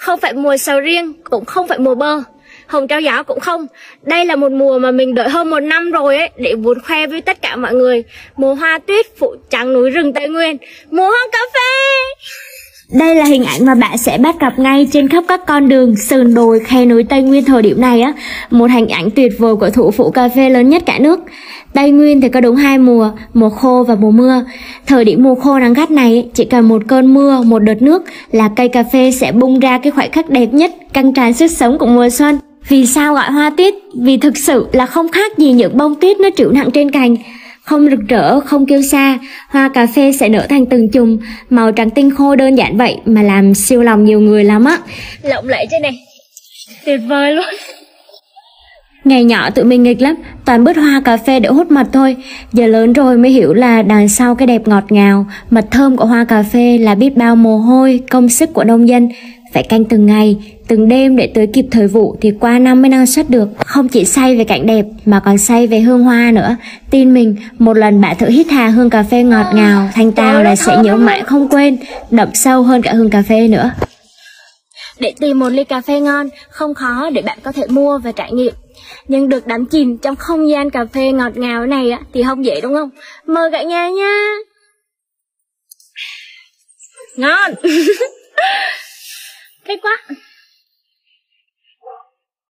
không phải mùa sầu riêng, cũng không phải mùa bơ, hồng trao gió cũng không. Đây là một mùa mà mình đợi hơn 1 năm rồi ấy, để muốn khoe với tất cả mọi người. Mùa hoa tuyết phủ trắng núi rừng Tây Nguyên, mùa hoa cà phê. Đây là hình ảnh mà bạn sẽ bắt gặp ngay trên khắp các con đường, sườn đồi, khe núi Tây Nguyên thời điểm này á. Một hình ảnh tuyệt vời của thủ phủ cà phê lớn nhất cả nước. Tây Nguyên thì có đúng 2 mùa, mùa khô và mùa mưa. Thời điểm mùa khô nắng gắt này, chỉ cần một cơn mưa, một đợt nước là cây cà phê sẽ bung ra cái khoảnh khắc đẹp nhất, căng tràn sức sống của mùa xuân. Vì sao gọi hoa tuyết? Vì thực sự là không khác gì những bông tuyết nó trĩu nặng trên cành. Không rực rỡ, không kêu xa, hoa cà phê sẽ nở thành từng chùm, màu trắng tinh khôi đơn giản vậy mà làm siêu lòng nhiều người lắm á. Lộng lẫy trên này, tuyệt vời luôn. Ngày nhỏ tụi mình nghịch lắm, toàn bứt hoa cà phê để hút mật thôi. Giờ lớn rồi mới hiểu là đằng sau cái đẹp ngọt ngào, mật thơm của hoa cà phê là biết bao mồ hôi, công sức của nông dân. Phải canh từng ngày, từng đêm để tới kịp thời vụ thì qua năm mới năng suất được. Không chỉ say về cảnh đẹp mà còn say về hương hoa nữa. Tin mình, một lần bạn thử hít hà hương cà phê ngọt ngào, thanh tao là sẽ nhớ mãi không quên, đậm sâu hơn cả hương cà phê nữa. Để tìm một ly cà phê ngon không khó để bạn có thể mua và trải nghiệm. Nhưng được đắm chìm trong không gian cà phê ngọt ngào này á, thì không dễ đúng không? Mời cả nhà nha. Ngon. Thích quá.